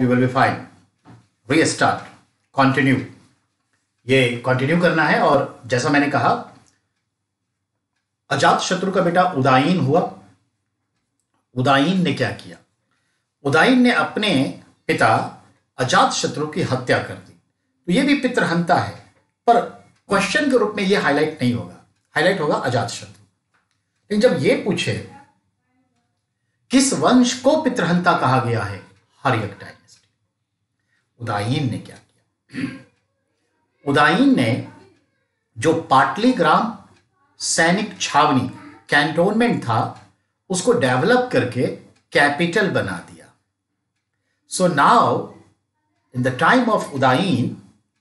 You will be fine. Restart, continue, ये continue करना है। और जैसा मैंने कहा, अजात शत्रु का बेटा उदायीन हुआ। उदायीन ने क्या किया? उदायीन ने अपने पिता अजात शत्रु की हत्या कर दी। तो ये भी पितृहंता है, पर क्वेश्चन के रूप में ये हाईलाइट नहीं होगा, हाईलाइट होगा अजात शत्रु। लेकिन जब ये पूछे किस वंश को पितृहंता कहा गया है, हर्यक डायनेस्टी। उदायीन ने क्या किया? उदायीन ने जो पाटलीग्राम सैनिक छावनी कैंटोनमेंट था, उसको डेवलप करके कैपिटल बना दिया। So now in the time of Udayin,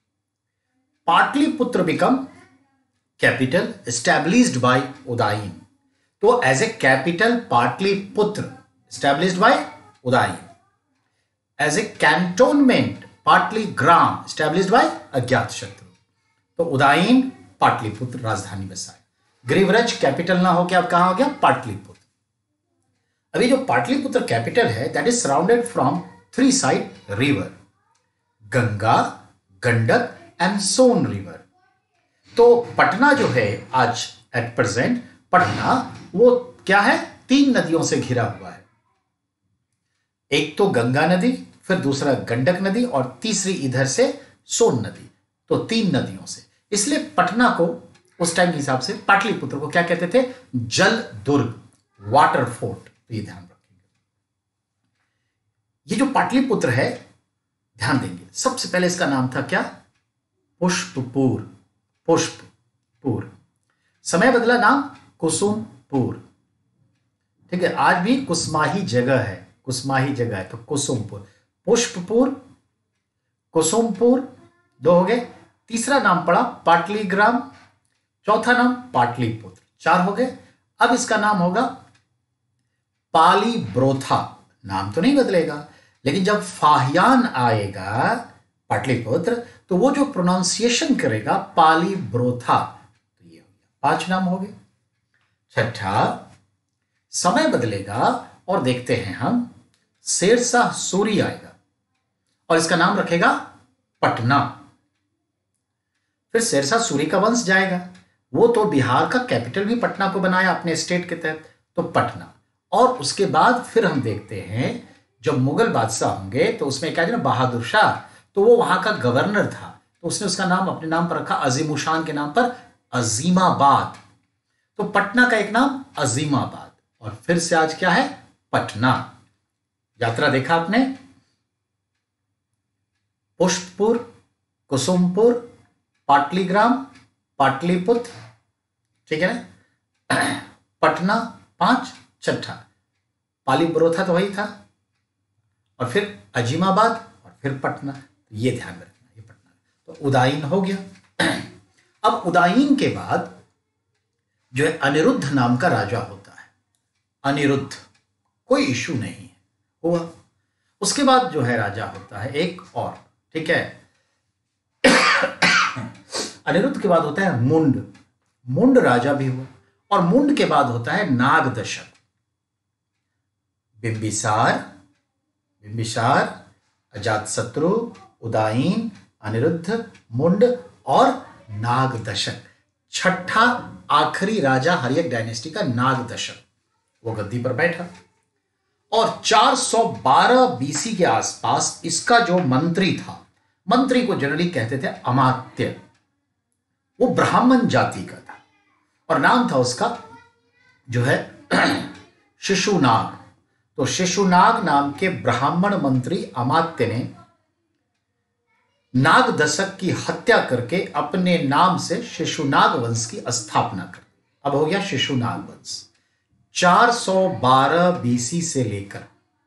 Pataliputra become capital established by Udayin. तो as a capital Pataliputra established by Udayin, as a cantonment Pataligram established by Ajatashatru. तो उदायीन पाटलिपुत्र राजधानी बसाए। ग्रीवरज कैपिटल ना हो के अब कहां हो गया? पाटलिपुत्र। अभी जो पाटलिपुत्र कैपिटल है, that is surrounded from 3 side river, Ganga, Gandak and Son river. तो पटना जो है आज एट प्रेजेंट, पटना वो क्या है? 3 नदियों से घिरा हुआ है। एक तो गंगा नदी, फिर दूसरा गंडक नदी और तीसरी इधर से सोन नदी। तो 3 नदियों से, इसलिए पटना को उस टाइम के हिसाब से, पाटलिपुत्र को क्या कहते थे? जल दुर्ग, वाटर फोर्ट। तो ये ध्यान रखेंगे। ये जो पाटलिपुत्र है, ध्यान देंगे, सबसे पहले इसका नाम था क्या? पुष्पपुर। पुष्पपुर। समय बदला, नाम कुसुमपुर। ठीक है, आज भी कुसमाही जगह है, कुसमाही जगह है, तो कुसुमपुर। पुष्पपुर, कुसुमपुर, 2 हो गए। तीसरा नाम पड़ा पाटलीग्राम, चौथा नाम पाटलिपुत्र, 4 हो गए। अब इसका नाम होगा पालीब्रोथा। नाम तो नहीं बदलेगा, लेकिन जब फाहियान आएगा पाटलिपुत्र, तो वो जो प्रोनाउंसिएशन करेगा पालीब्रोथा। तो ये हो गया, 5 नाम हो गए। छठा, समय बदलेगा और देखते हैं हम, शेरशाह सूरी आएगा और इसका नाम रखेगा पटना। फिर शेरशाह सूरी का वंश जाएगा, वो तो बिहार का कैपिटल भी पटना को बनाया अपने स्टेट के तहत, तो पटना। और उसके बाद फिर हम देखते हैं, जब मुगल बादशाह होंगे तो उसमें क्या है ना, बहादुर शाह, तो वो वहां का गवर्नर था, तो उसने उसका नाम अपने नाम पर रखा, अजीमुशान के नाम पर अजीमाबाद। तो पटना का एक नाम अजीमाबाद, और फिर से आज क्या है? पटना। यात्रा देखा आपने? पुष्पपुर, कुसुमपुर, पाटलीग्राम, पाटलिपुत्र, ठीक है ना, पटना 5, छठा पालीब्रोथा तो वही था, और फिर अजीमाबाद और फिर पटना। तो ये ध्यान में रखना, ये पटना। तो उदायीन हो गया। अब उदायीन के बाद जो है अनिरुद्ध नाम का राजा होता है। अनिरुद्ध, कोई इशू नहीं है, हुआ। उसके बाद जो है राजा होता है एक और, ठीक है। अनिरुद्ध के बाद होता है मुंड। मुंड राजा भी हुआ, और मुंड के बाद होता है नागदशक। बिंबिसार, बिंबिसार, अजातशत्रु, उदायीन, अनिरुद्ध, मुंड और नागदशक। छठा आखिरी राजा हर्यक डायनेस्टी का नागदशक, वो गद्दी पर बैठा। और 412 बीसी के आसपास इसका जो मंत्री था, मंत्री को जनरली कहते थे अमात्य, वो ब्राह्मण जाति का था, और नाम था उसका जो है शिशुनाग। तो शिशुनाग नाम के ब्राह्मण मंत्री अमात्य ने नागदशक की हत्या करके अपने नाम से शिशुनाग वंश की स्थापना कर। अब हो गया शिशुनाग वंश। 412 बीसी से लेकर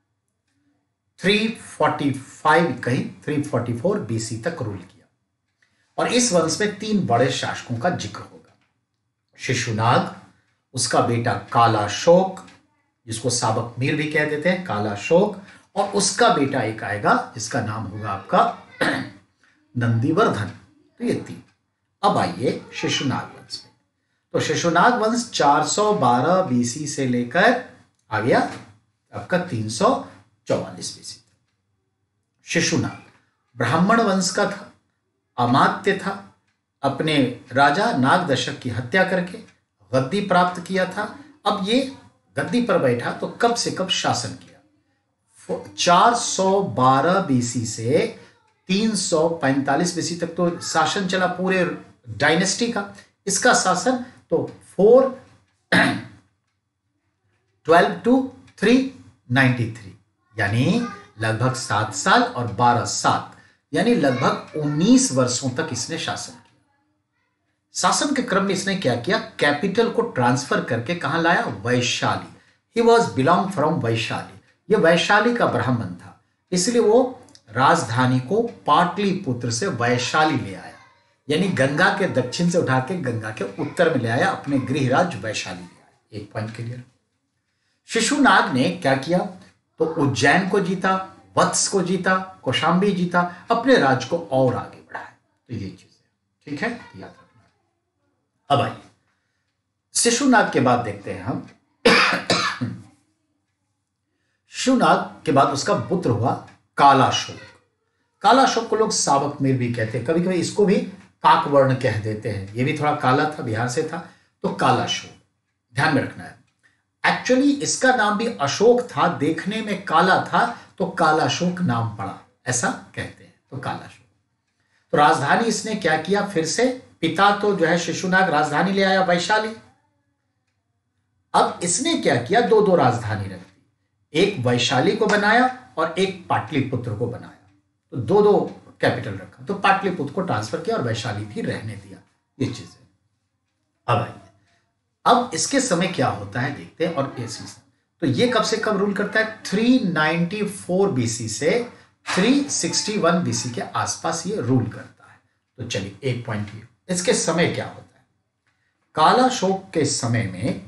345 कहीं 344 बीसी तक रूल किया, और इस वंश में 3 बड़े शासकों का जिक्र होगा। शिशुनाग, उसका बेटा कालाशोक, जिसको साबक मीर भी कह देते हैं, कालाशोक, और उसका बेटा एक आएगा जिसका नाम होगा आपका नंदीवर्धन। तो ये 3। अब आइए शिशुनाग वंश में। तो शिशुनाग वंश 412 बीसी से लेकर आ गया आपका 344 बीसी तक। शिशुनाग ब्राह्मण वंश का था, अमात्य था, अपने राजा नागदशक की हत्या करके गद्दी प्राप्त किया था। अब ये गद्दी पर बैठा तो कब से कब शासन किया? 412 बीसी से 345 बीसी तक तो शासन चला पूरे डायनेस्टी का। इसका शासन तो 412 to 393 यानी लगभग 7 साल और 12 7 यानी लगभग 19 वर्षों तक इसने शासन किया। शासन के क्रम में इसने क्या किया? कैपिटल को ट्रांसफर करके कहां लाया? Vaishali. He was belong from Vaishali. यह वैशाली का ब्राह्मण था, इसलिए वो राजधानी को पाटलिपुत्र से वैशाली ले आया, यानी गंगा के दक्षिण से उठा के गंगा के उत्तर में ले आया, अपने गृह राज्य वैशाली ले आया। एक पॉइंट क्लियर। शिशुनाग ने क्या किया? तो उज्जैन को जीता, वत्स को जीता, कौशांबी जीता, अपने राज्य को और आगे बढ़ाया। तो ये चीज है, ठीक है, याद रखना। अब आइए शिशुनाग के बाद देखते हैं हम। शिशुनाग के बाद उसका पुत्र हुआ कालाशोक। कालाशोक को लोग सावक मीर भी कहते हैं, कभी कभी इसको भी काकवर्ण कह देते हैं। ये भी थोड़ा काला था, बिहार से था, तो कालाशोक ध्यान में रखना है। एक्चुअली इसका नाम भी अशोक था, देखने में काला था तो कालाशोक नाम पड़ा, ऐसा कहते हैं। तो कालाशोक, तो राजधानी इसने क्या किया? फिर से पिता तो जो है शिशुनाग राजधानी ले आया वैशाली। अब इसने क्या किया? दो दो राजधानी रख दी, एक वैशाली को बनाया और एक पाटलिपुत्र को बनाया। तो दो दो कैपिटल रखा, तो पाटलिपुत्र को ट्रांसफर किया और वैशाली भी रहने दिया। ये चीज है। अब आइए, अब इसके समय क्या होता है देखते हैं। और ये सीजन तो ये कब से कब रूल करता है? 394 बीसी से 361 बीसी के आसपास ये रूल करता है। तो चलिए एक पॉइंट ये, इसके समय क्या होता है? कालाशोक के समय में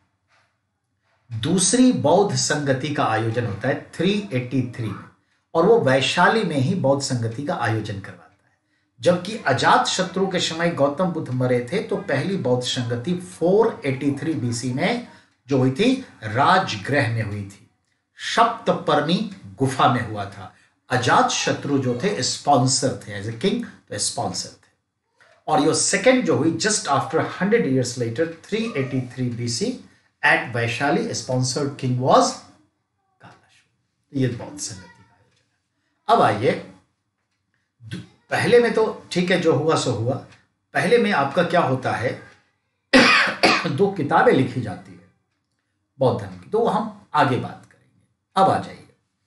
दूसरी बौद्ध संगति का आयोजन होता है 383 में, और वो वैशाली में ही बौद्ध संगति का आयोजन करवाता है। जबकि अजात शत्रु के समय गौतम बुद्ध मरे थे, तो पहली बौद्ध संगति 483 बीसी में जो हुई थी राजगृह में हुई थी, सप्तपर्णी गुफा में हुआ था। अजात शत्रु जो थे स्पॉन्सर थे, एज ए किंग तो स्पॉन्सर थे। और ये सेकेंड जो हुई just after 100 years later 383 BC at Vaishali, sponsored king was Kalashoka. ये बौद्ध संगति का आयोजन है। अब आइए, पहले में तो ठीक है, जो हुआ सो हुआ। पहले में आपका क्या होता है? 2 किताबें लिखी जाती है बौद्ध धर्म की, तो हम आगे बात करेंगे। अब आ जाइए,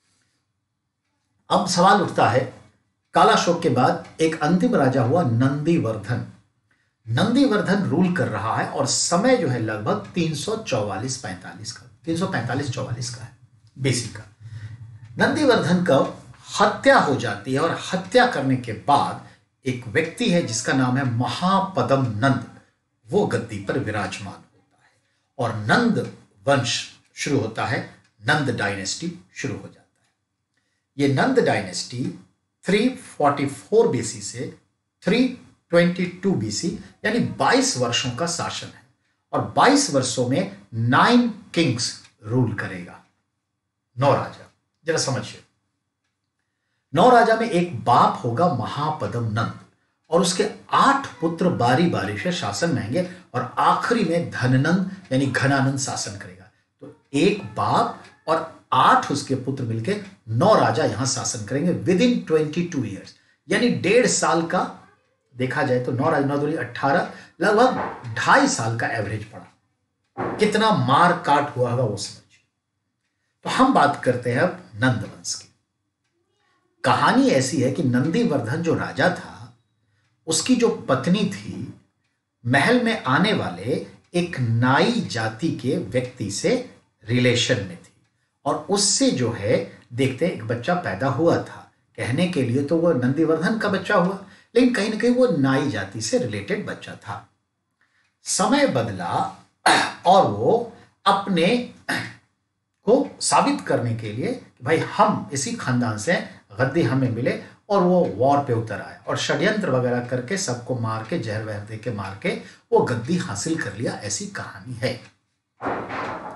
अब सवाल उठता है, कालाशोक के बाद एक अंतिम राजा हुआ नंदीवर्धन। नंदीवर्धन रूल कर रहा है और समय जो है लगभग 344-45 का, 345-44 का है बीसी का। नंदीवर्धन का हत्या हो जाती है और हत्या करने के बाद एक व्यक्ति है जिसका नाम है महापदम नंद, वो गद्दी पर विराजमान होता है और नंद वंश शुरू होता है, नंद डायनेस्टी शुरू हो जाता है। ये नंद डायनेस्टी 344 बीसी से 322 बीसी यानी 22 वर्षों का शासन है, और 22 वर्षों में 9 किंग्स रूल करेगा, 9 राजा। जरा समझिए, 9 राजा में एक बाप होगा महापदम नंद, और उसके 8 पुत्र बारी बारी से शासन रहेंगे, और आखिरी में धननंद यानी घनानंद शासन करेगा। तो एक बाप और 8 उसके पुत्र मिलके 9 राजा यहां शासन करेंगे विदिन 22 ईयर्स, यानी 1.5 साल का देखा जाए तो 9 राजा 9 दूनी 18, लगभग 2.5 साल का एवरेज पड़ा। कितना मार काट हुआ होगा वो समझिए। तो हम बात करते हैं अब नंद वंश की। कहानी ऐसी है कि नंदीवर्धन जो राजा था, उसकी जो पत्नी थी, महल में आने वाले एक नाई जाति के व्यक्ति से रिलेशन में थी, और उससे जो है देखते एक बच्चा पैदा हुआ था। कहने के लिए तो वो नंदीवर्धन का बच्चा हुआ, लेकिन कहीं ना कहीं वो नाई जाति से रिलेटेड बच्चा था। समय बदला और वो अपने को साबित करने के लिए कि भाई हम इसी खानदान से, गद्दी हमें मिले, और वो वॉर पे उतर आए और षड्यंत्र वगैरह करके सबको मार के, जहर वहर दे के मार के वो गद्दी हासिल कर लिया। ऐसी कहानी है।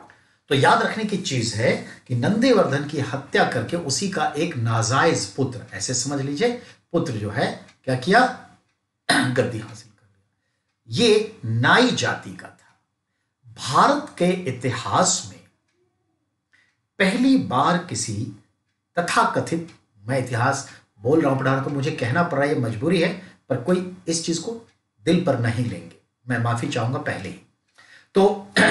तो याद रखने की चीज है कि नंदिवर्धन की हत्या करके उसी का एक नाजायज पुत्र, ऐसे समझ लीजिए, पुत्र जो है क्या किया, गद्दी हासिल कर लिया। ये नाई जाति का था। भारत के इतिहास में पहली बार किसी तथाकथित, मैं इतिहास बोल रहा हूं पढ़ा रहा तो मुझे कहना पड़ रहा है, ये मजबूरी है, पर कोई इस चीज को दिल पर नहीं लेंगे, मैं माफी चाहूंगा पहले ही। तो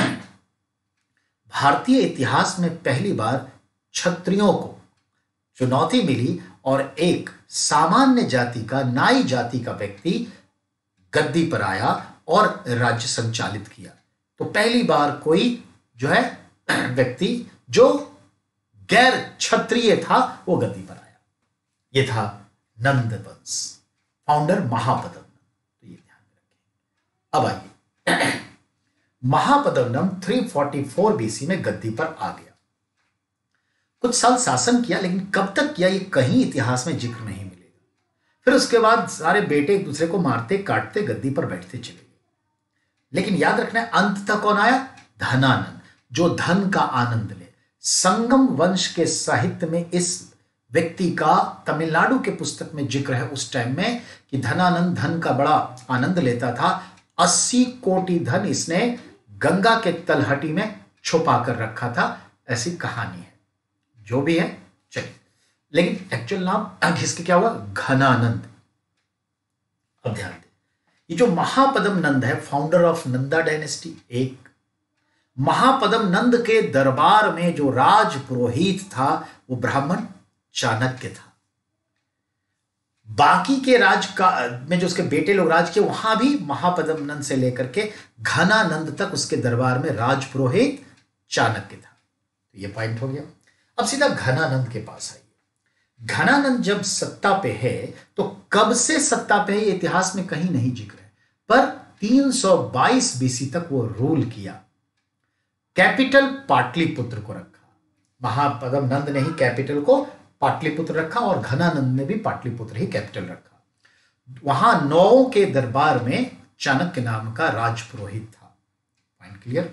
भारतीय इतिहास में पहली बार क्षत्रियों को चुनौती मिली और एक सामान्य जाति का, नाई जाति का व्यक्ति गद्दी पर आया और राज्य संचालित किया। तो पहली बार कोई जो है व्यक्ति जो गैर क्षत्रिय था वो गद्दी पर आया। ये था नंद वंश, फाउंडर महापद्म नंद। तो ये ध्यान रखें। अब आइए, महापद्म नंद 344 बीसी में गद्दी पर आ गया। कुछ साल शासन किया, लेकिन कब तक किया ये कहीं इतिहास में जिक्र नहीं मिलेगा। फिर उसके बाद सारे बेटे एक दूसरे को मारते काटते गद्दी पर बैठते चले गए। लेकिन याद रखना है, अंत तक कौन आया? धनानंद, जो धन का आनंद ले। संगम वंश के साहित्य में इस व्यक्ति का तमिलनाडु के पुस्तक में जिक्र है उस टाइम में कि धनानंद धन का बड़ा आनंद लेता था। 80 कोटि धन इसने गंगा के तलहटी में छुपा कर रखा था, ऐसी कहानी है। जो भी है चलिए, लेकिन एक्चुअल नाम घिसके क्या हुआ? घनानंद। अब ध्यान दें, ये जो महापद्म नंद है, फाउंडर ऑफ नंदा डायनेस्टी, एक महापद्म नंद के दरबार में जो राज पुरोहित था वो ब्राह्मण चाणक्य था। बाकी के राज का में जो उसके बेटे लोग राज किए, वहां भी महापद्म नंद से लेकर के घनानंद तक उसके दरबार में राज पुरोहित चाणक्य था। तो ये पॉइंट हो गया। अब सीधा घनानंद के पास आइए। घनानंद जब सत्ता पे है तो कब से सत्ता पे है इतिहास में कहीं नहीं जिक्र है, पर 322 बीसी तक वो रूल किया। कैपिटल पाटलिपुत्र को रखा। महापद्म नंद ने ही कैपिटल को पाटलिपुत्र रखा और घनानंद ने भी पाटलिपुत्र ही कैपिटल रखा। वहां नौओं के दरबार में चाणक्य नाम का राजपुरोहित था। Point clear?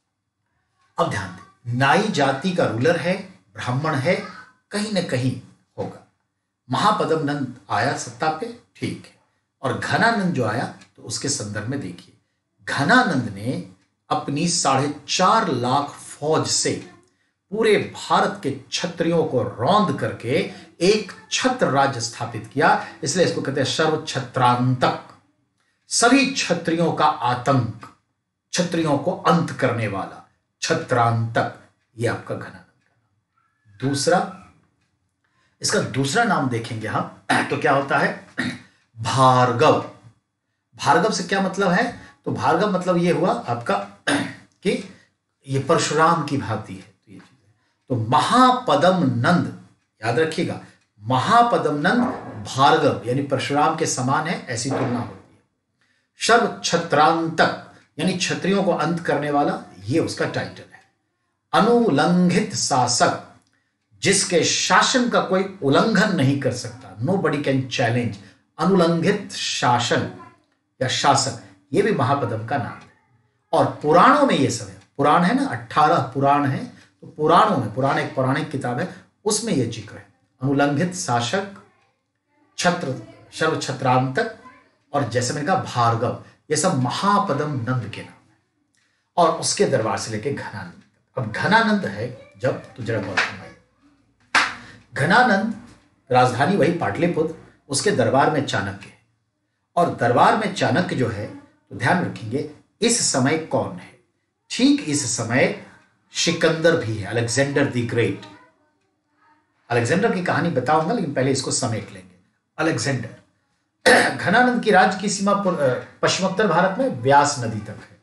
अब ध्यान दें, नाई जाति का रूलर है, ब्राह्मण है, कहीं ना कहीं होगा। महापद्म नंद आया सत्ता पे, ठीक है, और घनानंद जो आया तो उसके संदर्भ में देखिए, घनानंद ने अपनी 4.5 लाख फौज से पूरे भारत के क्षत्रियों को रौंद करके एक छत्र राज्य स्थापित किया। इसलिए इसको कहते हैं सर्व छत्रांतक, सभी क्षत्रियों का आतंक, क्षत्रियों को अंत करने वाला छत्रांतक। ये आपका घनानंद का नाम। दूसरा, इसका दूसरा नाम देखेंगे हम तो क्या होता है? भार्गव। भार्गव से क्या मतलब है? तो भार्गव मतलब ये हुआ आपका कि ये परशुराम की भांति है। तो ये चीज है। तो महापद्म नंद, याद रखिएगा, महापद्म नंद भार्गव यानी परशुराम के समान है, ऐसी तुलना होती है। सर्व छत्रांतक यानी क्षत्रियों को अंत करने वाला, ये उसका टाइटल है। अनुलंघित शासक, जिसके शासन का कोई उल्लंघन नहीं कर सकता, नो बडी कैन चैलेंज। अनुलंघित शासन या शासक, ये भी महापद्म का नाम है। और पुराणों में ये सब है। पुराण है ना, 18 पुराण है, तो पुराणों में, पुराण एक पौराणिक किताब है, उसमें यह जिक्र है। अनुलंघित शासक, छत्र, सर्व छत्रांतक, और जैसे मैंने कहा भार्गव, ये सब महापद्म नंद के नाम है। और उसके दरबार से लेके घनानंद तक। अब घनानंद है जब, तो जरा गौर सुनाइए। घनानंद राजधानी वही पाटलिपुत्र, उसके दरबार में चाणक्य है। और दरबार में चाणक्य जो है, तो ध्यान रखेंगे इस समय कौन है? ठीक इस समय सिकंदर भी है, अलेक्जेंडर द ग्रेट। अलेक्जेंडर की कहानी बताऊंगा, लेकिन पहले इसको समेट लेंगे। अलेक्जेंडर। घनानंद की राज्य की सीमा पश्चिमोत्तर भारत में व्यास नदी तक है।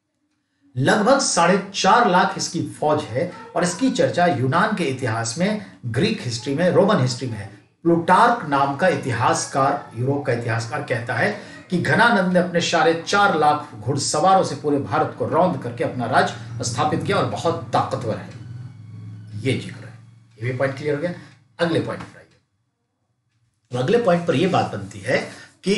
लगभग 4.5 लाख इसकी फौज है। और इसकी चर्चा यूनान के इतिहास में, ग्रीक हिस्ट्री में, रोमन हिस्ट्री में है। प्लूटार्क नाम का इतिहासकार, यूरोप का इतिहासकार कहता है कि घनानंद ने अपने 4.5 लाख घुड़सवारों से पूरे भारत को रौंद करके अपना राज्य स्थापित किया और बहुत ताकतवर है। ये जिक्र है। ये भी पॉइंट क्लियर हो गया। अगले पॉइंट पर आइए। तो अगले पॉइंट पर यह बात बनती है कि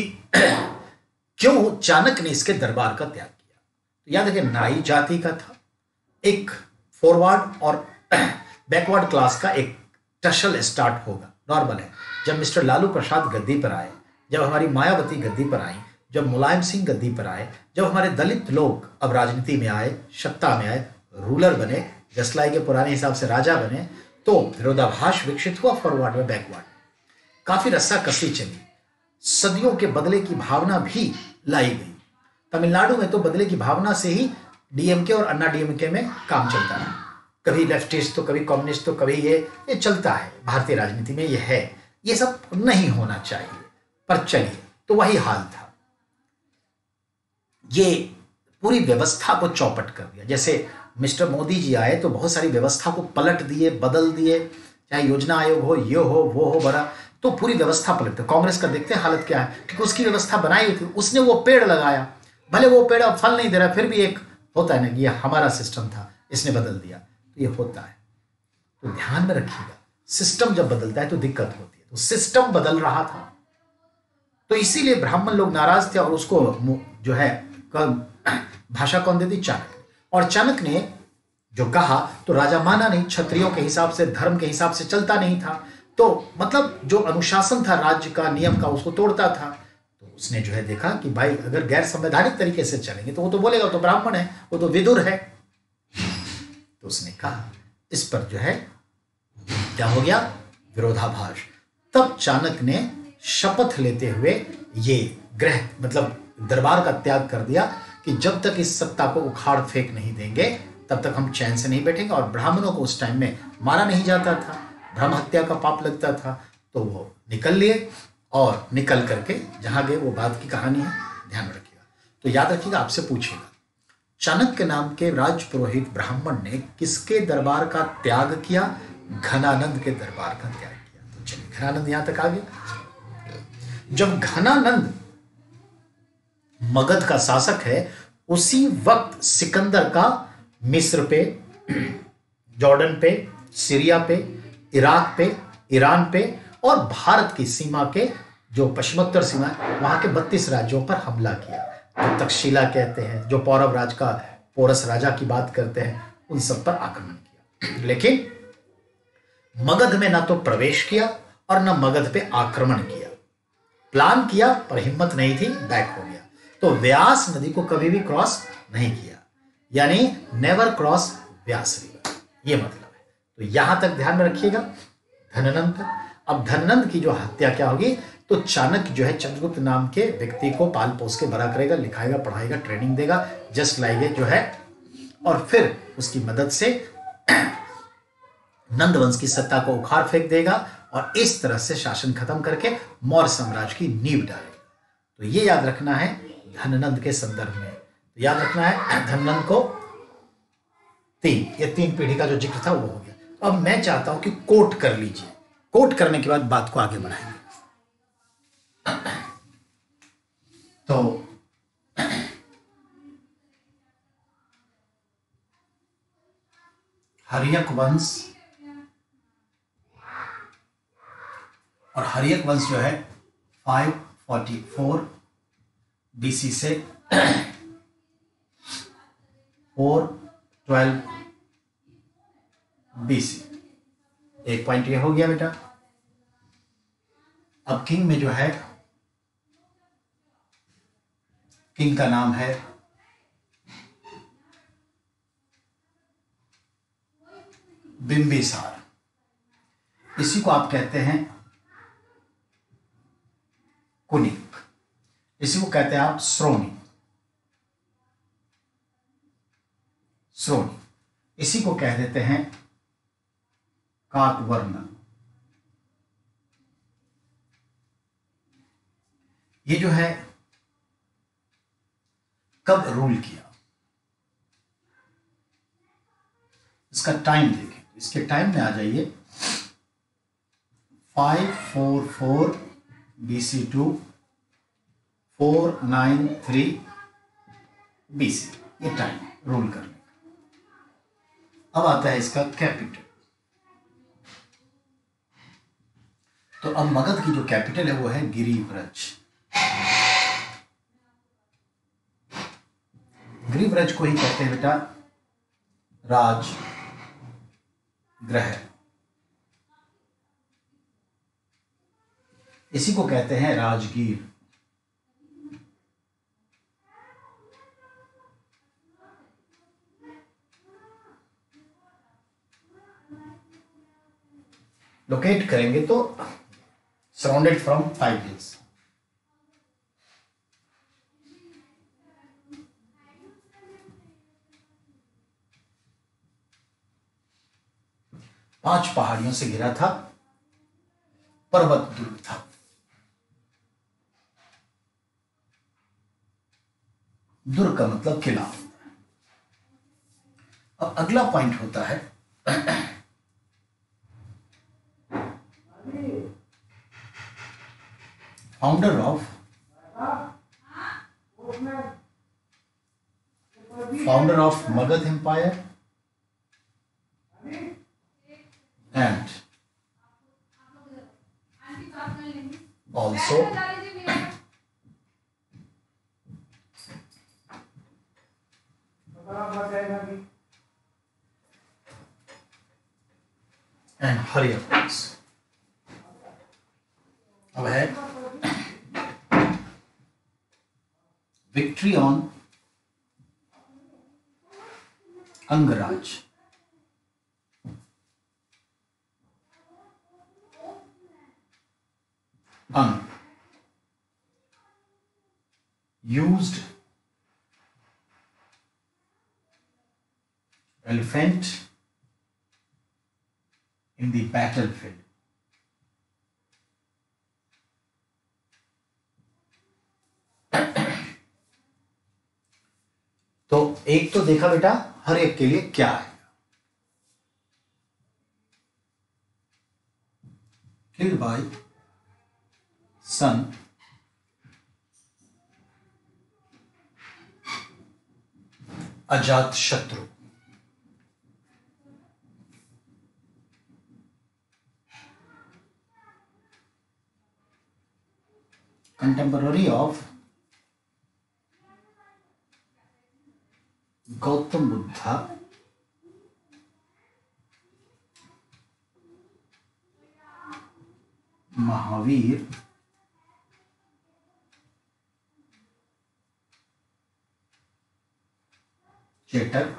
क्यों चाणक्य ने इसके दरबार का त्याग किया। तो याद है कि नाई जाति का था, एक फॉरवर्ड और बैकवर्ड क्लास का एक टसल स्टार्ट होगा, नॉर्मल है। जब मिस्टर लालू प्रसाद गद्दी पर आए, जब हमारी मायावती गद्दी पर आई, जब मुलायम सिंह गद्दी पर आए, जब हमारे दलित लोग अब राजनीति में आए, सत्ता में आए, रूलर बने, जसलाई के पुराने हिसाब से राजा बने, तो विरोधाभास विकसित हुआ फॉरवर्ड में बैकवर्ड। काफी रस्साकसी चली, सदियों के बदले की भावना भी लाई गई। तमिलनाडु में तो बदले की भावना से ही डीएमके और अन्ना डीएमके में काम चलता है, कभी लेफ्टिस्ट तो कभी कम्युनिस्ट तो कभी ये चलता है भारतीय राजनीति में, ये है। ये सब नहीं होना चाहिए, पर चलिए, तो वही हाल था। ये पूरी व्यवस्था को चौपट कर दिया। जैसे मिस्टर मोदी जी आए तो बहुत सारी व्यवस्था को पलट दिए, बदल दिए, चाहे योजना आयोग हो, ये हो, वो हो, बड़ा, तो पूरी व्यवस्था पलट दी। कांग्रेस का देखते हैं हालत क्या है, क्योंकि उसकी व्यवस्था बनाई हुई थी, उसने वो पेड़ लगाया, भले वो पेड़ अब फल नहीं दे रहा, फिर भी एक होता है ना कि ये हमारा सिस्टम था, इसने बदल दिया, तो ये होता है। तो ध्यान में रखिएगा, सिस्टम जब बदलता है तो दिक्कत होती है। तो सिस्टम बदल रहा था, तो इसीलिए ब्राह्मण लोग नाराज थे, और उसको जो है भाषा कौन देती? चाणक्य। और चाणक्य ने जो कहा तो राजा माना नहीं, क्षत्रियों के हिसाब से, धर्म के हिसाब से चलता नहीं था, तो मतलब जो अनुशासन था राज्य का, नियम का, उसको तोड़ता था। तो उसने जो है देखा कि भाई अगर गैर संवैधानिक तरीके से चलेंगे तो वो तो बोलेगा तो ब्राह्मण है, वो तो विदुर है। तो उसने कहा, इस पर जो है क्या हो गया? विरोधाभास। तब चाणक्य ने शपथ लेते हुए ये गृह मतलब दरबार का त्याग कर दिया कि जब तक इस सत्ता को उखाड़ फेंक नहीं देंगे तब तक हम चैन से नहीं बैठेंगे। और ब्राह्मणों को उस टाइम में मारा नहीं जाता था, ब्रह्म हत्या का पाप लगता था, तो वो निकल लिए, और निकल करके जहां गए वो बात की कहानी है, ध्यान रखिएगा। तो याद रखिएगा, आपसे पूछेगा चाणक्य नाम के राजपुरोहित ब्राह्मण ने किसके दरबार का त्याग किया? घनानंद के दरबार का त्याग किया। तो चलिए, घनानंद यहां तक आ गया। जब घनानंद मगध का शासक है, उसी वक्त सिकंदर का मिस्र पे, जॉर्डन पे, सीरिया पे, इराक पे, ईरान पे और भारत की सीमा के जो पश्चिमोत्तर सीमा है वहां के 32 राज्यों पर हमला किया। जो तक्षशिला कहते हैं, जो पौरव राज का पोरस राजा की बात करते हैं, उन सब पर आक्रमण किया। लेकिन मगध में ना तो प्रवेश किया और ना मगध पे आक्रमण किया। प्लान किया पर हिम्मत नहीं थी, बैक हो गया। तो व्यास नदी को कभी भी क्रॉस नहीं किया, यानी नेवर क्रॉस व्यास रिवर, ये मतलब है। तो यहां तक ध्यान में रखिएगा। धननंद तक। अब धननंद की जो हत्या क्या होगी? तो चाणक्य जो है चंद्रगुप्त नाम के व्यक्ति को पाल पोस के बड़ा करेगा, लिखाएगा, पढ़ाएगा, ट्रेनिंग देगा, जस्ट लाइक जो है, और फिर उसकी मदद से नंद वंश की सत्ता को उखाड़ फेंक देगा और इस तरह से शासन खत्म करके मौर्य साम्राज्य की नींव डालेगा। तो ये याद रखना है धननंद के संदर्भ में। तो याद रखना है धननंद को तीन पीढ़ी का जो जिक्र था वो हो गया। अब मैं चाहता हूं कि कोट कर लीजिए, कोट करने के बाद बात को आगे बढ़ाएंगे। तो हर्यक वंश, और हर्यक वंश जो है 544 बीसी से 412 बीसी। एक पॉइंट ये हो गया बेटा। अब किंग में जो है, किंग का नाम है बिंबिसार। इसी को आप कहते हैं कुनिक, इसी को कहते हैं आप श्रोणी, श्रोणी। इसी को कह देते हैं काकवर्ण। ये जो है कब रूल किया, इसका टाइम देखें। इसके टाइम में आ जाइए 544 BC टू 493 BC, ये टाइम रूल करने का। अब आता है इसका कैपिटल। तो अब मगध की जो कैपिटल है वो है गिरिव्रज। गिरिव्रज को ही कहते हैं बेटा राज ग्रह, इसी को कहते हैं राजगीर। लोकेट करेंगे तो सराउंडेड फ्रॉम 5 हिल्स। पांच पहाड़ियों से घिरा था, पर्वत दुर्ग था। दुर्ग का मतलब किला। अब अगला पॉइंट होता है founder of Magadh empire and also and Haryanvans। अब है victory on Angraj. Ang used elephant in the battlefield। तो एक तो देखा बेटा हर एक के लिए क्या है। killed by son Ajatashatru. Contemporary of Gautam Buddha Mahavir Chetak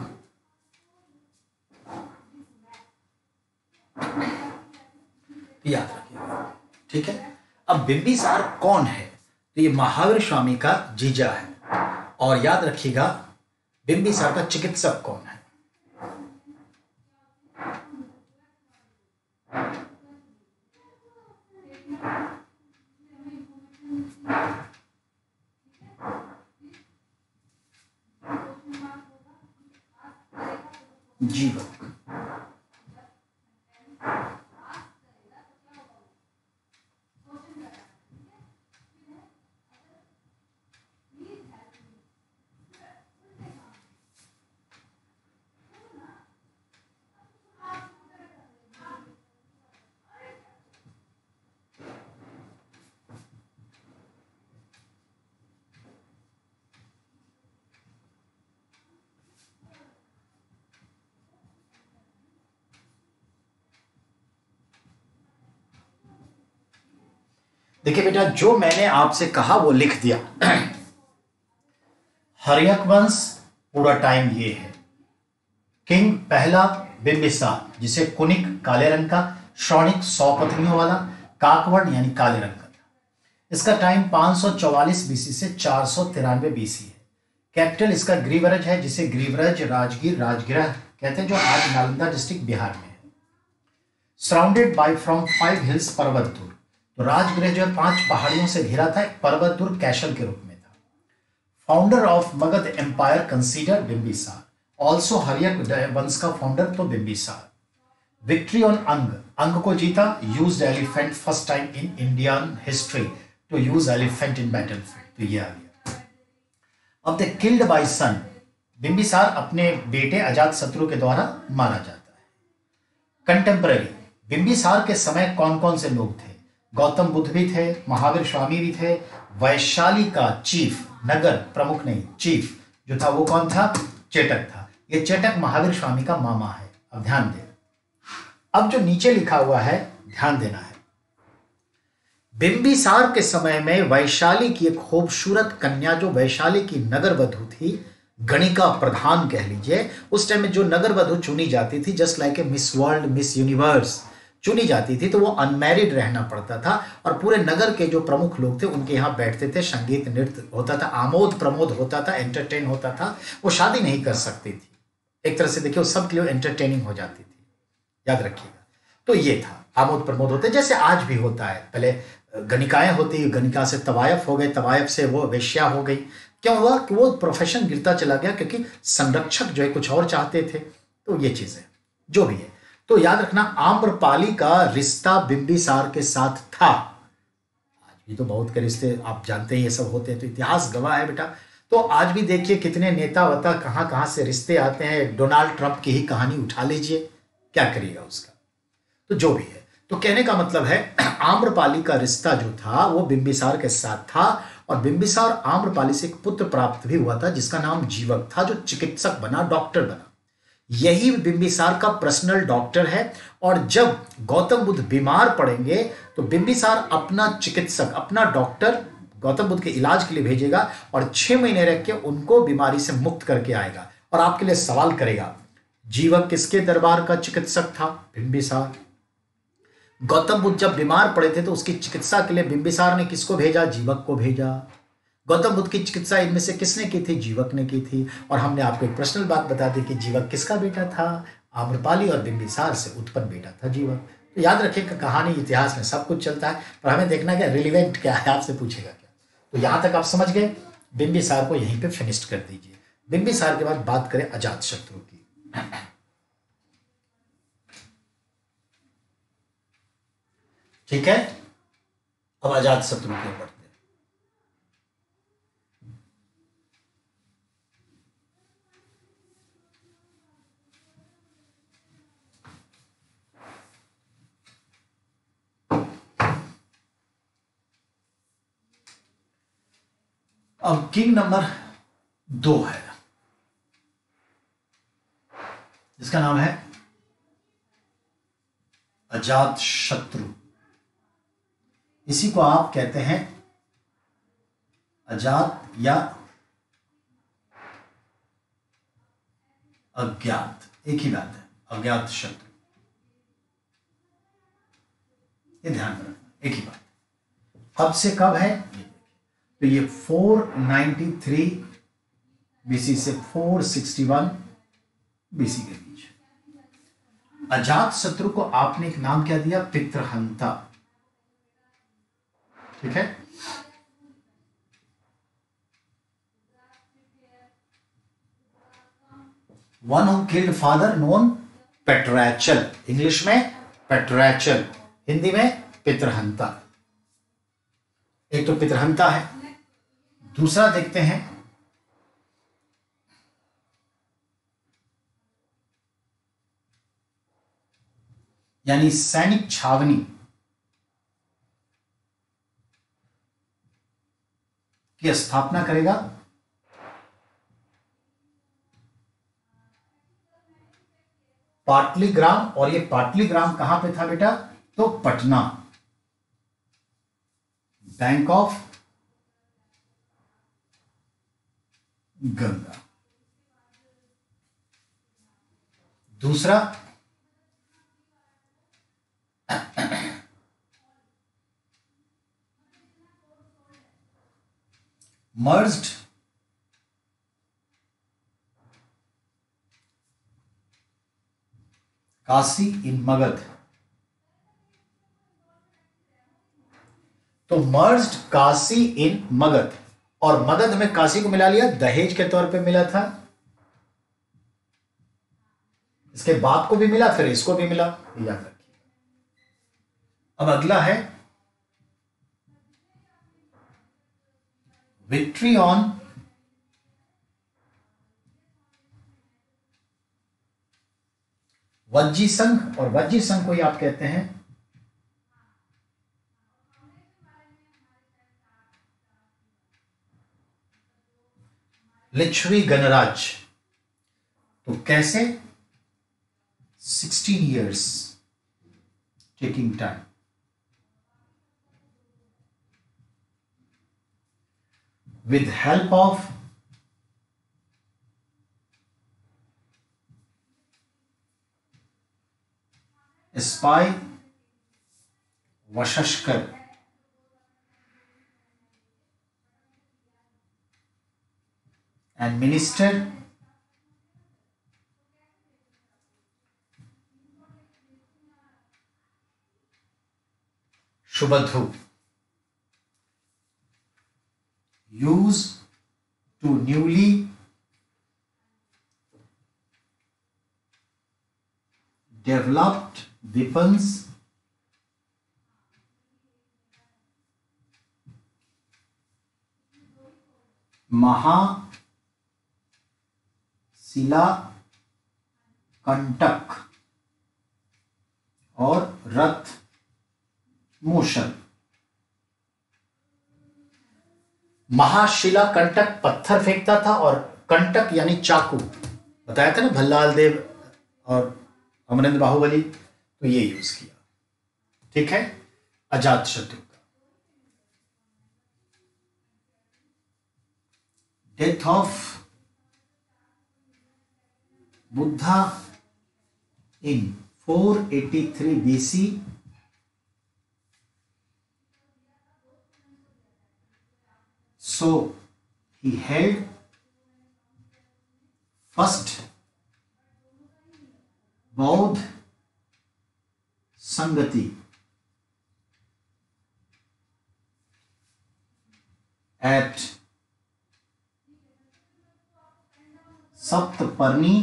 याद रखिएगा, ठीक है। अब बिंबिसार कौन है? तो ये महावीर स्वामी का जीजा है। और याद रखिएगा बिंबिसार का चिकित्सक कौन है? जीवक। देखिए बेटा जो मैंने आपसे कहा वो लिख दिया। हर्यक वंश पूरा टाइम ये है। किंग पहला बिंबिसार जिसे कुनिक काले रंग का, श्रौणिक 100 पत्नियों वाला, काकवर्ण यानी काले रंग का। इसका टाइम 544 बीसी से 493 बीसी है। कैपिटल इसका ग्रीवरज है जिसे ग्रीवरज राजगीर राजगृह कहते हैं जो आज नालंदा डिस्ट्रिक्ट बिहार में है। सराउंडेड बाय फ्रॉम 5 हिल्स पर्वत दुर्ग। तो राजगृह जो है 5 पहाड़ियों से घिरा था, एक पर्वत दुर्ग कैसल के रूप में था। Founder of Magadh empire consider Bimbisara. Also Haryanka वंश का फाउंडर तो बिंबिसार। विक्ट्री ऑन अंग, अंग को जीता। Used elephant first time in Indian history to use elephant in battlefield. तो ये आ गया। अब the killed by son, Bimbisara अपने बेटे अजातशत्रु के द्वारा मारा जाता है। कंटेम्पररी, बिंबिसार के समय कौन कौन से लोग थे? गौतम बुद्ध भी थे, महावीर स्वामी भी थे, वैशाली का चीफ, नगर प्रमुख नहीं, चीफ जो था वो कौन था? चेटक था। ये चेटक महावीर स्वामी का मामा है। अब ध्यान दें, अब जो नीचे लिखा हुआ है ध्यान देना है। बिंबिसार के समय में वैशाली की एक खूबसूरत कन्या, जो वैशाली की नगर वधु थी, गणिका प्रधान कह लीजिए, उस टाइम में जो नगर वधु चुनी जाती थी, just like a Miss World, Miss Universe चुनी जाती थी, तो वो अनमैरिड रहना पड़ता था और पूरे नगर के जो प्रमुख लोग थे उनके यहाँ बैठते थे, संगीत नृत्य होता था, आमोद प्रमोद होता था, एंटरटेन होता था। वो शादी नहीं कर सकती थी। एक तरह से देखिए, वो सबके लिए एंटरटेनिंग हो जाती थी, याद रखिएगा। तो ये था आमोद प्रमोद होते, जैसे आज भी होता है। पहले गणिकाएं होती, गणिका से तवायफ हो गए, तवायफ से वो वेश्या हो गई। क्यों हुआ कि वो प्रोफेशन गिरता चला गया, क्योंकि संरक्षक जो है कुछ और चाहते थे। तो ये चीजें जो भी है, तो याद रखना, आम्रपाली का रिश्ता बिंबिसार के साथ था। आज भी तो बहुत के रिश्ते आप जानते हैं ये सब होते हैं, तो इतिहास गवाह है बेटा। तो आज भी देखिए कितने नेता वता कहां कहां से रिश्ते आते हैं। डोनाल्ड ट्रंप की ही कहानी उठा लीजिए, क्या करिएगा उसका। तो जो भी है, तो कहने का मतलब है आम्रपाली का रिश्ता जो था वो बिंबिसार के साथ था, और बिंबिसार आम्रपाली से एक पुत्र प्राप्त भी हुआ था जिसका नाम जीवक था, जो चिकित्सक बना, डॉक्टर बना। यही बिंबिसार का पर्सनल डॉक्टर है। और जब गौतम बुद्ध बीमार पड़ेंगे तो बिंबिसार अपना चिकित्सक, अपना डॉक्टर गौतम बुद्ध के इलाज के लिए भेजेगा और 6 महीने रख के उनको बीमारी से मुक्त करके आएगा। और आपके लिए सवाल करेगा, जीवक किसके दरबार का चिकित्सक था? बिंबिसार। गौतम बुद्ध जब बीमार पड़े थे तो उसकी चिकित्सा के लिए बिंबिसार ने किसको भेजा? जीवक को भेजा। गौतम बुद्ध की चिकित्सा इनमें से किसने की थी? जीवक ने की थी। और हमने आपको एक पर्सनल बात बता दी कि जीवक किसका बेटा था? आम्रपाली और बिंबिसार से उत्पन्न बेटा था जीवक। तो याद रखिएगा, कहानी इतिहास में सब कुछ चलता है, पर हमें देखना क्या रिलेवेंट क्या है, आपसे पूछेगा क्या। तो यहां तक आप समझ गए, बिंबिसार को यहीं पे फिनिश कर दीजिए। बिंबिसार के बाद बात करें अजातशत्रु की। ठीक है, अब अजातशत्रु के ऊपर अब किंग नंबर 2 है जिसका नाम है अजातशत्रु। इसी को आप कहते हैं अजात या अज्ञात, एक ही बात है, अज्ञात शत्रु। ये ध्यान में रखना, एक ही बात। अब से कब है ये, तो ये 493 बीसी से 461 बीसी के बीच। अजात शत्रु को आपने एक नाम क्या दिया? पितृहंता। ठीक है, one who killed father known patriarchal, English में पेट्रैचल, हिंदी में पितृहंता। एक तो पितृहंता है, दूसरा देखते हैं यानी सैनिक छावनी की स्थापना करेगा। पाटलीग्राम, और ये पाटलीग्राम कहां पे था बेटा? तो पटना, बैंक ऑफ गंगा। दूसरा मर्ज्ड काशी इन मगध। तो मर्ज्ड काशी इन मगध, और मगध में काशी को मिला लिया, दहेज के तौर पे मिला था। इसके बाप को भी मिला, फिर इसको भी मिला, याद रखिए। अब अगला है विक्ट्री ऑन वज्जी संघ, और वज्जी संघ को ही आप कहते हैं लिच्छवी गणराज। तो कैसे? 16 years taking time. With help of spy Vashashkar and minister Shubhadhu used to newly developed weapons महाशिला कंटक और रथ मूषल। महाशिला कंटक पत्थर फेंकता था और कंटक यानी चाकू, बताया था ना भल्लाल देव और अमरेंद्र बाहुबली, तो ये यूज किया। ठीक है, अजात शत्रु का। Death of Buddha in 483 BC, so he held first Bodh Sangati at Saptaparni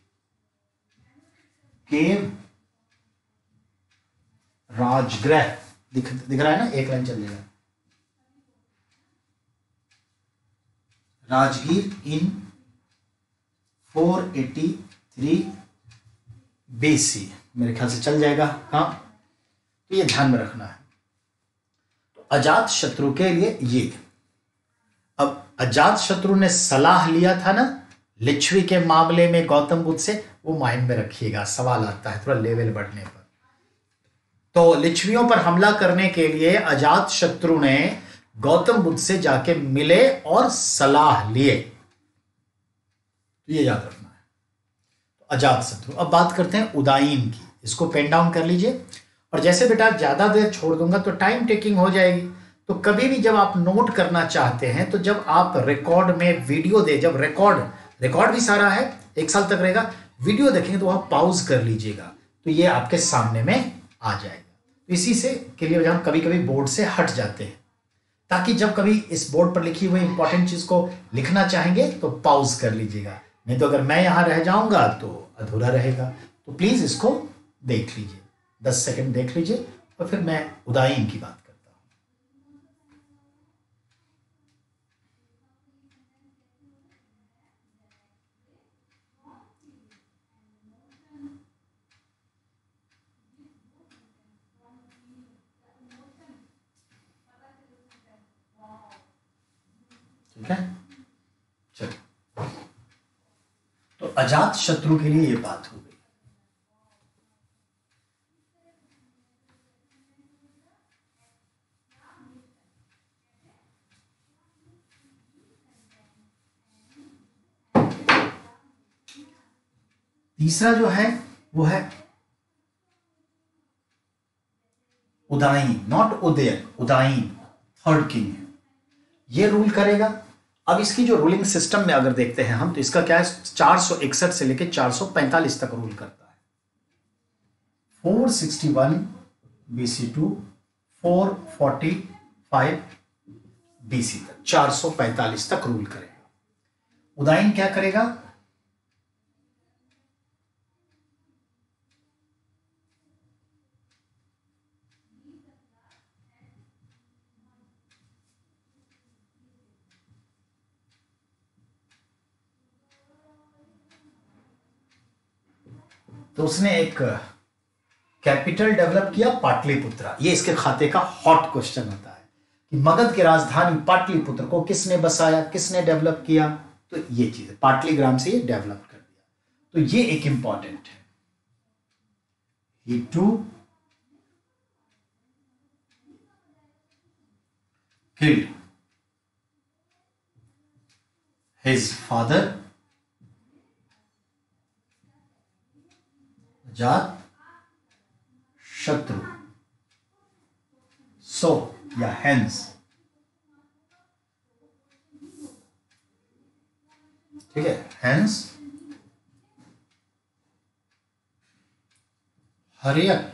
cave, Rajgriha दिख रहा है ना, एक लाइन चल जाएगा, राजगीर इन 483 BC, मेरे ख्याल से चल जाएगा। हाँ, तो ये ध्यान में रखना है। तो अजात शत्रु के लिए ये, अब अजात शत्रु ने सलाह लिया था ना लिच्छवी के मामले में गौतम बुद्ध से, वो माइंड में रखिएगा, सवाल आता है थोड़ा लेवल बढ़ने पर। तो लिच्छवियों पर हमला करने के लिए अजात शत्रु ने गौतम बुद्ध से जाके मिले और सलाह लिए, तो ये याद रखना है। तो अजात शत्रु। अब बात करते हैं उदाईन की, इसको पेन डाउन कर लीजिए। और जैसे बेटा ज्यादा देर छोड़ दूंगा तो टाइम टेकिंग हो जाएगी, तो कभी भी जब आप नोट करना चाहते हैं तो जब आप रिकॉर्ड में वीडियो दे, जब रिकॉर्ड भी सारा है, एक साल तक रहेगा, वीडियो देखेंगे तो आप पॉज कर लीजिएगा, तो ये आपके सामने में आ जाएगा। तो इसी से के लिए हम कभी कभी बोर्ड से हट जाते हैं, ताकि जब कभी इस बोर्ड पर लिखी हुई इंपॉर्टेंट चीज को लिखना चाहेंगे तो पॉज कर लीजिएगा, नहीं तो अगर मैं यहां रह जाऊंगा तो अधूरा रहेगा। तो प्लीज इसको देख लीजिए, 10 सेकंड देख लीजिए और फिर मैं उदाईन की बात करता हूं। ठीक है, चलिए। तो अजात शत्रु के लिए ये बात हो गई। तीसरा जो है वो है Udayin, not Udayan, Udayin third king है, ये रूल करेगा। अब इसकी जो रूलिंग सिस्टम में अगर देखते हैं हम, तो इसका क्या है, 461 से लेकर 445 तक रूल करता है। 461 BC टू 445 BC तक, 445 तक रूल करेगा। उदाईन क्या करेगा, तो उसने एक कैपिटल डेवलप किया पाटलिपुत्रा। ये इसके खाते का हॉट क्वेश्चन होता है कि मगध की राजधानी पाटलिपुत्र को किसने बसाया, किसने डेवलप किया, तो ये चीज पाटलीग्राम से ये डेवलप कर दिया, तो ये एक इंपॉर्टेंट है। He too killed his father अजात शत्रु, so या hence, ठीक है, hence हर्यक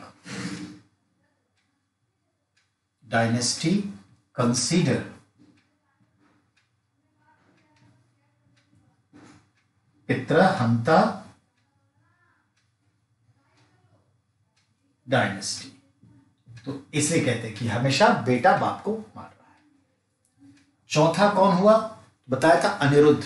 डायनेस्टी कंसीडर पितृहंता डायनेस्टी। तो इसलिए कहते हैं कि हमेशा बेटा बाप को मार रहा है। चौथा कौन हुआ? बताया था अनिरुद्ध।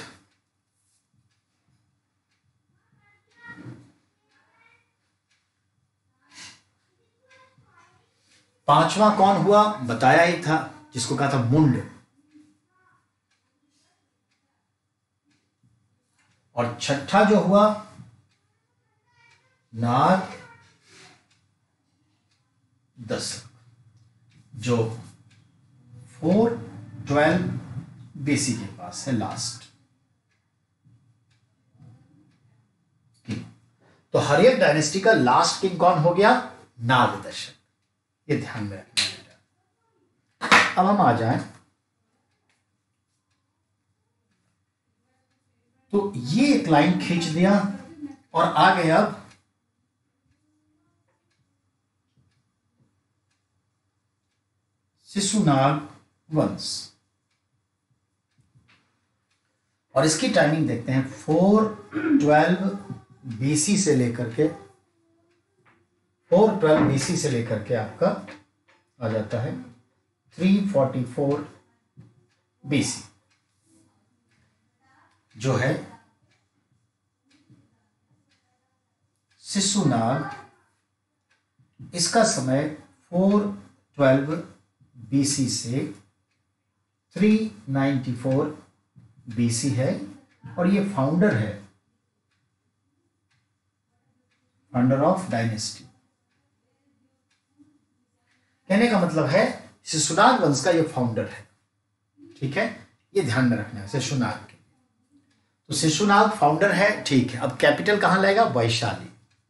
पांचवा कौन हुआ? बताया ही था, जिसको कहा था मुंड। और छठा जो हुआ नाग दशक, जो 412 बीसी के पास है लास्ट। तो हर्यक डायनेस्टी का लास्ट किंग कौन हो गया? नाग दशक। ये ध्यान में रखना है। अब हम आ जाएं, तो ये एक लाइन खींच दिया और आ गए अब शिशुनाग वंश। और इसकी टाइमिंग देखते हैं, 412 बीसी से लेकर के 412 बीसी से लेकर के आपका आ जाता है 344 बीसी, जो है शिशुनाग। इसका समय 412 बीसी से 394 बीसी है। और ये फाउंडर है, फाउंडर ऑफ डायनेस्टी। कहने का मतलब है शिशुनाग वंश का ये फाउंडर है। ठीक है, ये ध्यान में रखना है शिशुनाग के। तो शिशुनाग फाउंडर है, ठीक है। अब कैपिटल कहां लाएगा? वैशाली।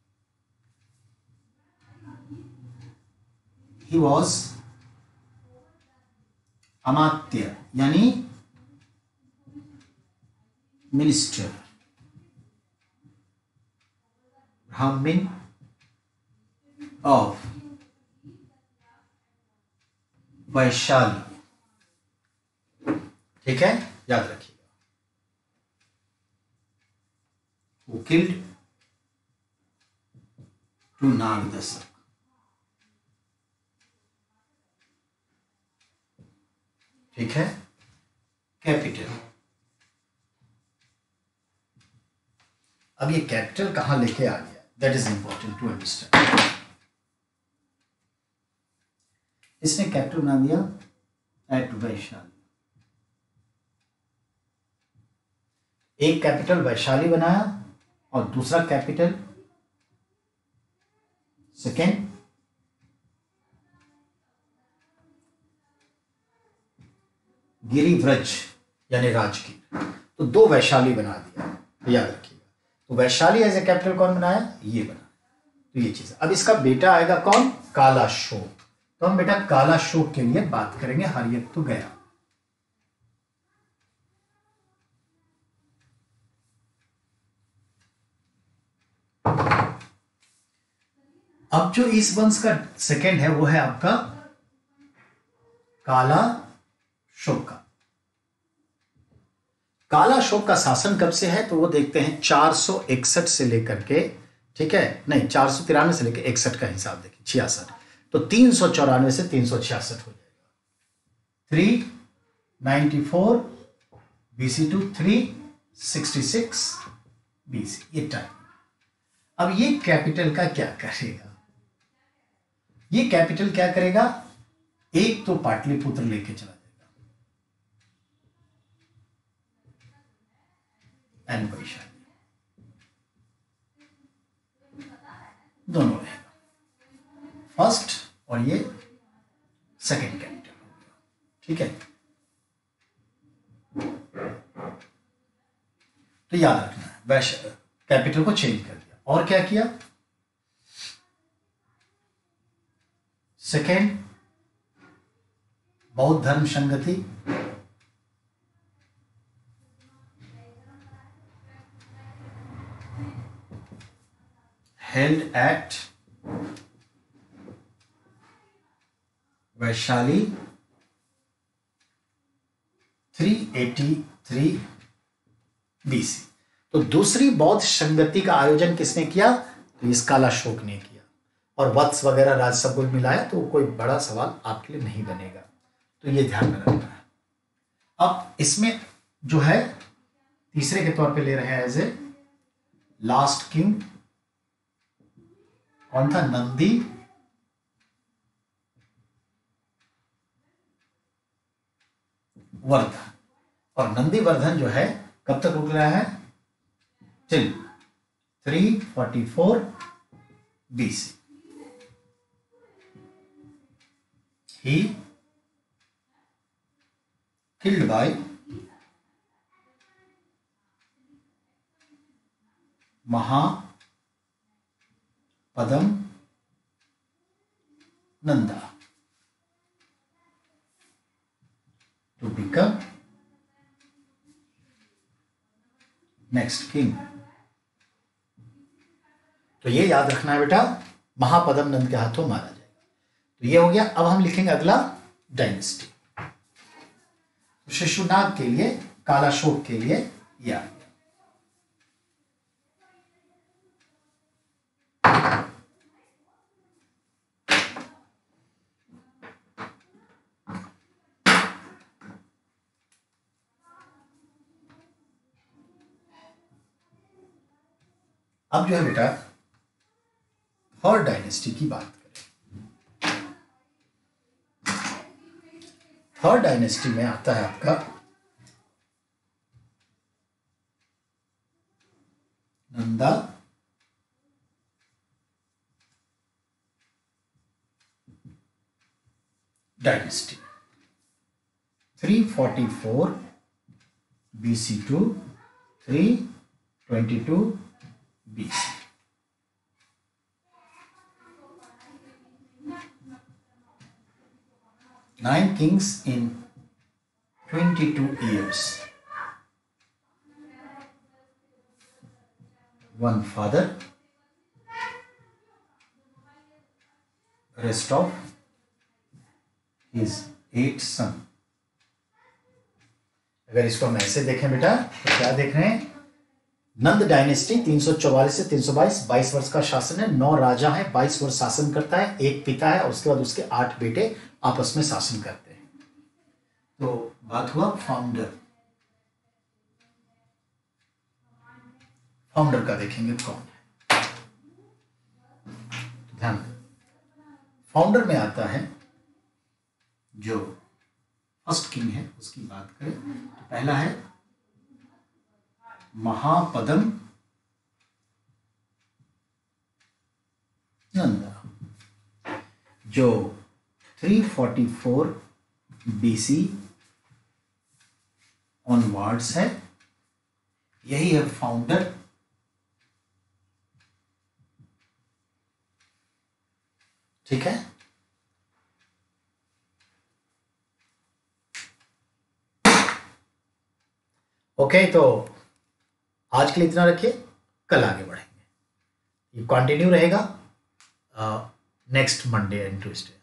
ही वॉज अमात्य यानी मिनिस्टर, ब्राह्मण ऑफ वैशाली। ठीक है, याद रखिएगा। वो किल्ड टू नाग दशक। ठीक है, कैपिटल। अब ये कैपिटल कहां लेके आ गया, that is important to understand. इसने कैपिटल बना दिया एट वैशाली। एक कैपिटल वैशाली बनाया और दूसरा कैपिटल सेकेंड गिरिव्रज यानी राजगीर। तो दो वैशाली बना दिया, तो याद रखिएगा। तो वैशाली एज ए कैपिटल कौन बनाया? ये बना। तो ये चीज। अब इसका बेटा आएगा कौन? कालाशोक। तो हम बेटा कालाशोक के लिए बात करेंगे। हर्यक तो गया। अब जो इस वंश का सेकेंड है वो है आपका कालाशोक का। कालाशोक का शासन कब से है? तो वो देखते हैं 461 से लेकर के, ठीक है, नहीं 493 से लेकर 61 का हिसाब देखिए 66। तो 394 से 366 हो जाएगा। 394 बीसी टू 366 बीसी, ये टाइम। अब ये कैपिटल का क्या करेगा? ये कैपिटल क्या करेगा? एक तो पाटलिपुत्र लेके चला जाएगा एंड वैशाली, दोनों रहेगा। फर्स्ट और ये सेकेंड कैपिटल हो गया। ठीक है, तो याद रखना है, वैश्य कैपिटल को चेंज कर दिया। और क्या किया? सेकेंड, बौद्ध धर्म संगति, हेल्ड एट वैशाली 383 BC। तो दूसरी बौद्ध संगति का आयोजन किसने किया? तो इस कालाशोक ने किया। और वत्स वगैरह राज सब कुछ मिलाया तो कोई बड़ा सवाल आपके लिए नहीं बनेगा, तो ये ध्यान में रखना है। अब इसमें जो है तीसरे के तौर पे ले रहे हैं एज ए लास्ट किंग, कौन था? नंदी वर्धन। और नंदीवर्धन जो है कब तक रुक रहा है? Till 344 BC। He killed by Mahapadam Nanda to become next king। तो ये याद रखना है बेटा, महापदम नंद के हाथों मारा जाएगा। तो ये हो गया। अब हम लिखेंगे अगला डायनेस्टी। शिशुनाग के लिए, कालाशोक के लिए ये आ गया। अब जो है बेटा थर्ड डायनेस्टी की बात करें। थर्ड डायनेस्टी में आता है आपका Nanda dynasty 344 BC to 322 BC। Nine kings in 22 years. One father, rest of his 8 sons। अगर इसको हम ऐसे देखें बेटा तो क्या देख रहे हैं? नंद डायनेस्टी 344 से 322, 22 वर्ष का शासन है। 9 राजा है, 22 वर्ष शासन करता है, एक पिता है और उसके बाद उसके 8 बेटे आपस में शासन करते हैं। तो बात हुआ फाउंडर। फाउंडर का देखेंगे कौन है। ध्यान दें, फाउंडर में आता है जो फर्स्ट किंग है, उसकी बात करें तो पहला है महापदम नंदा, जो 344 BC ऑनवर्ड्स है। यही है फाउंडर। ठीक है, ओके। तो आज के लिए इतना रखिए, कल आगे बढ़ेंगे। ये कंटिन्यू रहेगा नेक्स्ट मंडे एंड ट्यूसडे।